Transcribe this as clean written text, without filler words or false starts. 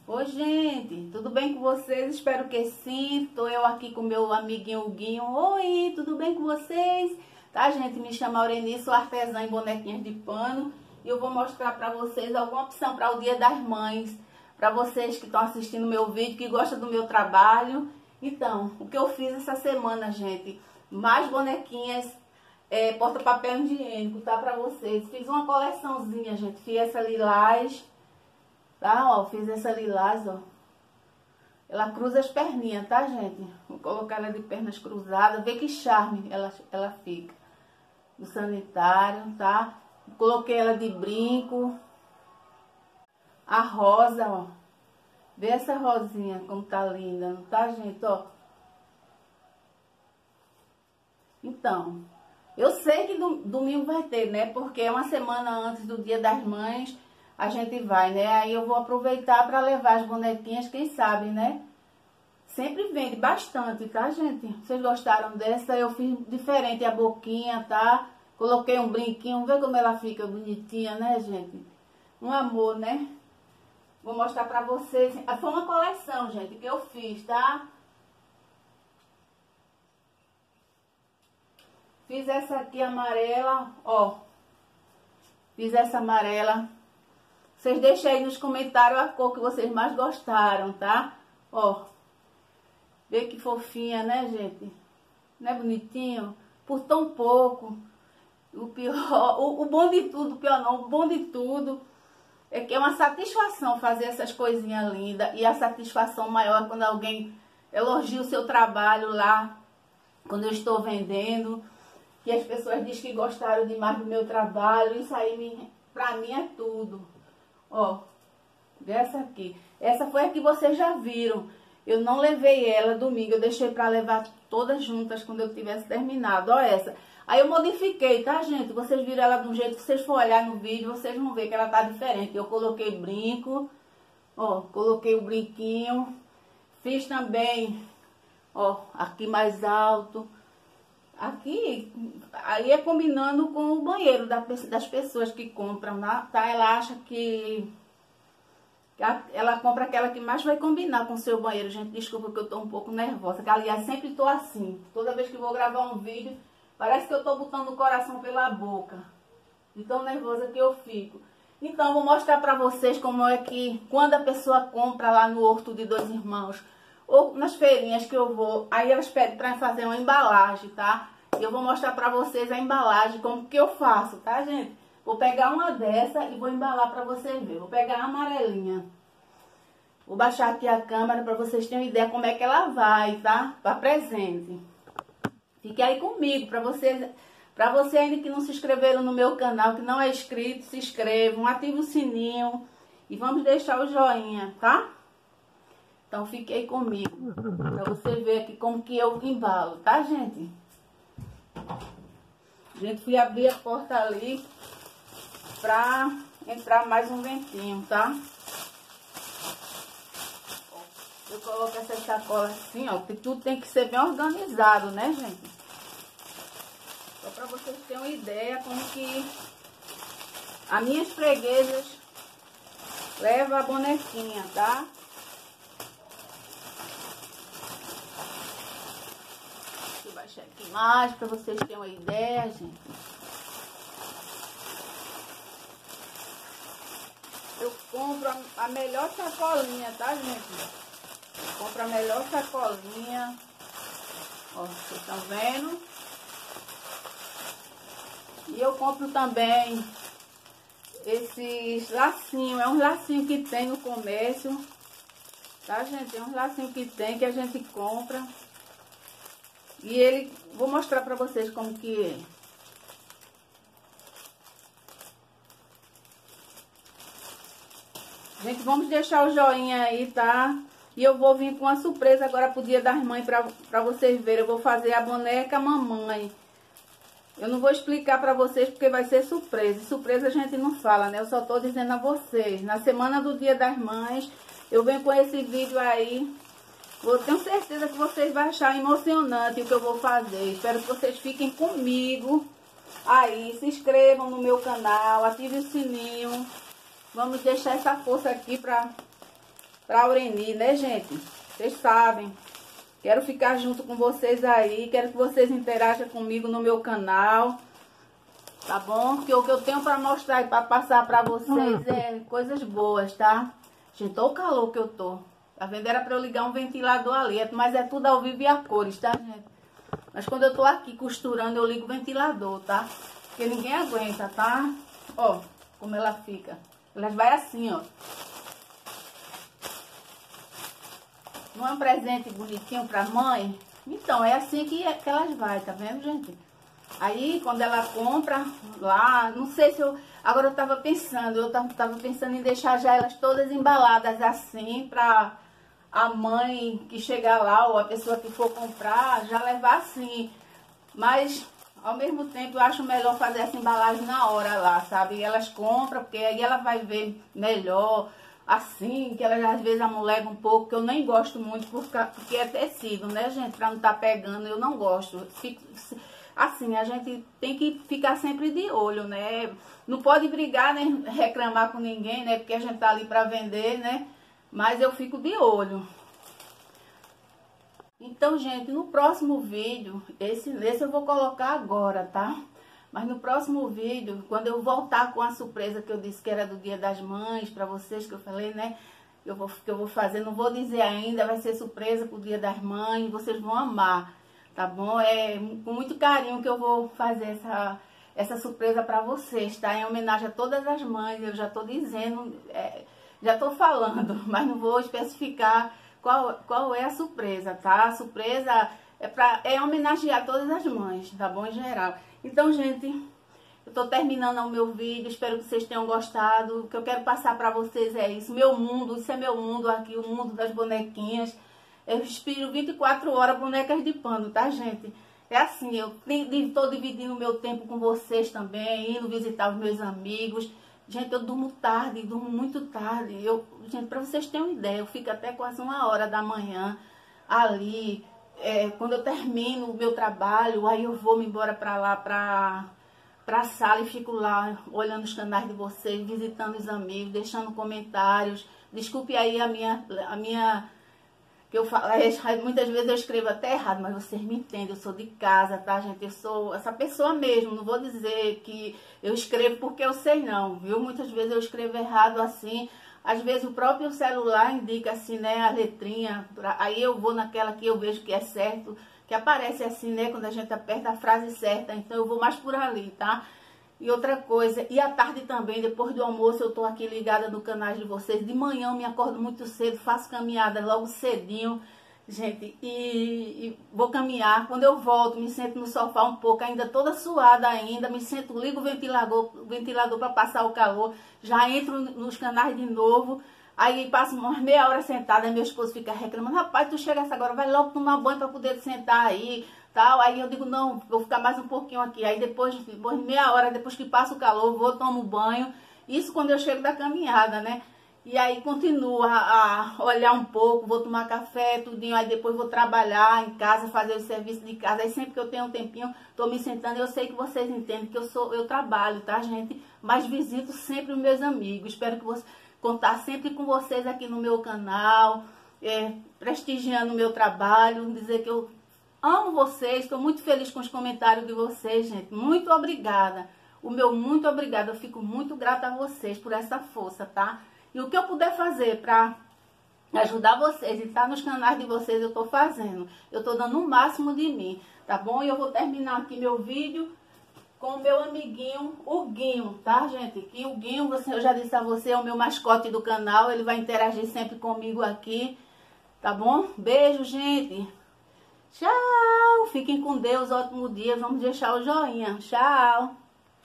Oi, gente, tudo bem com vocês? Espero que sim. Tô eu aqui com meu amiguinho Huguinho. Oi, tudo bem com vocês? Tá, gente? Me chama Aureni, sou artesã em bonequinhas de pano. E eu vou mostrar pra vocês alguma opção para o Dia das Mães. Pra vocês que estão assistindo meu vídeo, que gostam do meu trabalho. Então, o que eu fiz essa semana, gente? Mais bonequinhas, porta-papel higiênico, tá? Pra vocês. Fiz uma coleçãozinha, gente. Fiz essa lilás. Tá, ó, fiz essa lilás, ó. Ela cruza as perninhas, tá, gente? Vou colocar ela de pernas cruzadas. Vê que charme ela fica. Do sanitário, tá? Coloquei ela de brinco. A rosa, ó. Vê essa rosinha como tá linda, não tá, gente? Ó. Então, eu sei que domingo vai ter, né? Porque é uma semana antes do Dia das Mães. A gente vai, né? Aí eu vou aproveitar para levar as bonequinhas, quem sabe, né? Sempre vende bastante, tá, gente? Vocês gostaram dessa? Eu fiz diferente a boquinha, tá? Coloquei um brinquinho, vê como ela fica bonitinha, né, gente? Um amor, né? Vou mostrar pra vocês. Foi uma coleção, gente, que eu fiz, tá? Fiz essa aqui amarela, ó. Fiz essa amarela. Vocês deixem aí nos comentários a cor que vocês mais gostaram, tá? Ó. Vê que fofinha, né, gente? Não é bonitinho? Por tão pouco. O pior, o bom de tudo, o pior não, o bom de tudo é que é uma satisfação fazer essas coisinhas lindas. E a satisfação maior é quando alguém elogia o seu trabalho lá, quando eu estou vendendo. E as pessoas dizem que gostaram demais do meu trabalho. Isso aí, pra mim, é tudo. Ó, dessa aqui. Essa foi a que vocês já viram. Eu não levei ela domingo, eu deixei pra levar todas juntas quando eu tivesse terminado. Ó essa. Aí eu modifiquei, tá, gente? Vocês viram ela do jeito que vocês for olhar no vídeo, vocês vão ver que ela tá diferente. Eu coloquei brinco, ó, coloquei o brinquinho. Fiz também, ó, aqui mais alto. Aqui, aí é combinando com o banheiro das pessoas que compram, tá? Ela acha que ela compra aquela que mais vai combinar com o seu banheiro. Gente, desculpa que eu tô um pouco nervosa, que aliás sempre tô assim. Toda vez que vou gravar um vídeo, parece que eu tô botando o coração pela boca. De tão nervosa que eu fico. Então, vou mostrar pra vocês como é que quando a pessoa compra lá no Horto de Dois Irmãos, ou nas feirinhas que eu vou, aí elas pedem pra fazer uma embalagem, tá? E eu vou mostrar pra vocês a embalagem, como que eu faço, tá, gente? Vou pegar uma dessa e vou embalar pra vocês verem. Vou pegar a amarelinha. Vou baixar aqui a câmera pra vocês terem uma ideia como é que ela vai, tá? Pra presente. Fique aí comigo, pra você ainda que não se inscreveram no meu canal, que não é inscrito, se inscrevam, ative o sininho e vamos deixar o joinha, tá? Então fique aí comigo, pra você ver aqui como que eu embalo, tá, gente? Gente, fui abrir a porta ali pra entrar mais um ventinho, tá? Eu coloco essa sacola assim, ó, que tudo tem que ser bem organizado, né, gente? Só pra vocês terem uma ideia como que as minhas freguesas levam a bonequinha, tá? Deixa eu baixar aqui mais pra vocês terem uma ideia, gente. Eu compro a melhor sacolinha, tá, gente? Eu compro a melhor sacolinha. Ó, vocês estão vendo? E eu compro também esses lacinhos. É um lacinho que tem no comércio. Tá, gente? É um lacinho que tem, que a gente compra. E ele... Vou mostrar pra vocês como que é. Gente, vamos deixar o joinha aí, tá? E eu vou vir com uma surpresa agora pro Dia das Mães pra vocês verem. Eu vou fazer a boneca mamãe. Eu não vou explicar pra vocês porque vai ser surpresa. Surpresa a gente não fala, né? Eu só tô dizendo a vocês. Na semana do Dia das Mães, eu venho com esse vídeo aí. Eu tenho certeza que vocês vão achar emocionante o que eu vou fazer. Espero que vocês fiquem comigo aí. Se inscrevam no meu canal, ativem o sininho. Vamos deixar essa força aqui pra pra Aureni, né, gente? Vocês sabem. Quero ficar junto com vocês aí. Quero que vocês interajam comigo no meu canal. Tá bom? Porque o que eu tenho pra mostrar e pra passar pra vocês é coisas boas, tá? Gente, olha o calor que eu tô. Tá vendo? Era pra eu ligar um ventilador ali. Mas é tudo ao vivo e a cores, tá, gente? Mas quando eu tô aqui costurando, eu ligo o ventilador, tá? Porque ninguém aguenta, tá? Ó, como ela fica. Elas vai assim, ó. Não é um presente bonitinho pra mãe? Então, é assim que elas vai, tá vendo, gente? Aí, quando ela compra lá, não sei se eu... Agora eu tava pensando, em deixar já elas todas embaladas assim, pra a mãe que chegar lá, ou a pessoa que for comprar, já levar assim. Mas, ao mesmo tempo, eu acho melhor fazer essa embalagem na hora lá, sabe? E elas compram, porque aí ela vai ver melhor, assim, que elas às vezes amolegam um pouco, que eu nem gosto muito, porque é tecido, né, gente? Pra não tá pegando, eu não gosto. Assim, a gente tem que ficar sempre de olho, né? Não pode brigar, nem reclamar com ninguém, né? Porque a gente tá ali pra vender, né? Mas eu fico de olho. Então, gente, no próximo vídeo, esse eu vou colocar agora, tá? Mas no próximo vídeo, quando eu voltar com a surpresa que eu disse que era do Dia das Mães, pra vocês, que eu falei, né? Que eu vou fazer, não vou dizer ainda, vai ser surpresa pro Dia das Mães, vocês vão amar. Tá bom? É com muito carinho que eu vou fazer essa surpresa pra vocês, tá? Em homenagem a todas as mães, eu já tô dizendo, já tô falando, mas não vou especificar qual é a surpresa, tá? A surpresa é homenagear todas as mães, tá bom? Em geral. Então, gente, eu tô terminando o meu vídeo, espero que vocês tenham gostado. O que eu quero passar pra vocês é isso, meu mundo, isso é meu mundo aqui, o mundo das bonequinhas. Eu inspiro 24 horas bonecas de pano, tá, gente? É assim, eu tô dividindo o meu tempo com vocês também, indo visitar os meus amigos. Gente, eu durmo tarde, durmo muito tarde. Gente, pra vocês terem uma ideia, eu fico até quase 1h da manhã ali. Quando eu termino o meu trabalho, aí eu vou me embora pra lá, pra sala e fico lá olhando os canais de vocês, visitando os amigos, deixando comentários. Desculpe aí a minha que eu falo, muitas vezes eu escrevo até errado, mas vocês me entendem, eu sou de casa, tá, gente? Eu sou essa pessoa mesmo, não vou dizer que eu escrevo porque eu sei não, viu? Muitas vezes eu escrevo errado assim, às vezes o próprio celular indica assim, né, a letrinha, aí eu vou naquela que eu vejo que é certo, que aparece assim, né, quando a gente aperta a frase certa, então eu vou mais por ali, tá? E outra coisa, e à tarde também, depois do almoço, eu tô aqui ligada no canal de vocês. De manhã eu me acordo muito cedo, faço caminhada logo cedinho, gente, e vou caminhar. Quando eu volto, me sento no sofá um pouco, ainda toda suada ainda, me sento, ligo o ventilador para passar o calor, já entro nos canais de novo, aí passo umas meia hora sentada, meu esposo fica reclamando, rapaz, tu chegasse agora, vai logo tomar banho para poder sentar aí, tal. Aí eu digo, não, vou ficar mais um pouquinho aqui. Aí depois meia hora, depois que passa o calor, vou, tomo banho. Isso quando eu chego da caminhada, né? E aí continuo a olhar um pouco, vou tomar café, tudinho. Aí depois vou trabalhar em casa, fazer o serviço de casa. Aí sempre que eu tenho um tempinho, tô me sentando. Eu sei que vocês entendem que eu trabalho, tá, gente? Mas visito sempre os meus amigos. Espero que contar sempre com vocês aqui no meu canal, prestigiando o meu trabalho, dizer que eu amo vocês, estou muito feliz com os comentários de vocês, gente. Muito obrigada. O meu muito obrigada. Eu fico muito grata a vocês por essa força, tá? E o que eu puder fazer para ajudar vocês e estar nos canais de vocês, eu estou fazendo. Eu estou dando o máximo de mim, tá bom? E eu vou terminar aqui meu vídeo com o meu amiguinho, o Guinho, tá, gente? Que o Guinho, eu já disse a você, é o meu mascote do canal. Ele vai interagir sempre comigo aqui, tá bom? Beijo, gente. Tchau, fiquem com Deus, ótimo dia, vamos deixar o joinha, tchau.